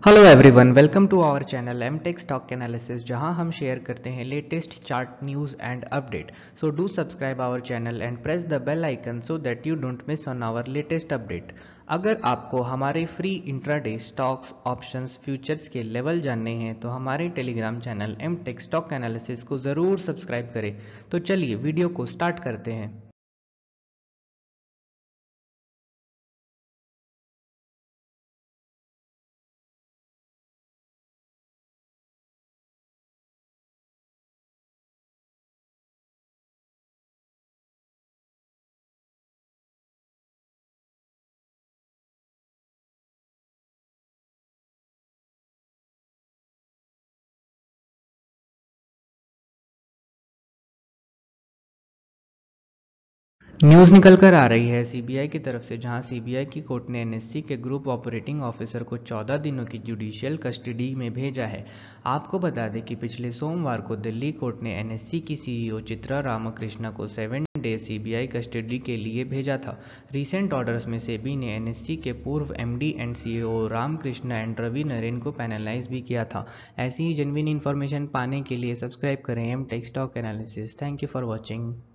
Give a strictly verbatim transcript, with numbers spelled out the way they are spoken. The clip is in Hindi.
Hello everyone, welcome to our channel M tech stock analysis, जहां हम शेयर करते हैं latest chart news and update. So do subscribe our channel and press the bell icon so that you don't miss on our latest update. अगर आपको हमारे free intraday stocks, options, futures के लेवल जानने हैं तो हमारे Telegram channel M tech stock analysis को ज़रूर सब्सक्राइब करें। तो चलिए वीडियो को स्टार्ट करते हैं। न्यूज़ निकल कर आ रही है सीबीआई की तरफ से, जहां सीबीआई की कोर्ट ने एनएससी के ग्रुप ऑपरेटिंग ऑफिसर को चौदह दिनों की जुडिशियल कस्टडी में भेजा है। आपको बता दें कि पिछले सोमवार को दिल्ली कोर्ट ने एनएससी की सीईओ चित्रा रामकृष्णा को सेवन डे सीबीआई कस्टडी के लिए भेजा था। रिसेंट ऑर्डर्स में सेबी ने एनएससी के पूर्व MD and CEO Ramkrishna and Ravi Naren को पैनलाइज भी किया था। ऐसी ही जेन्युइन इन्फॉर्मेशन पाने के लिए सब्सक्राइब करें M tech stock analysis. Thank you for watching.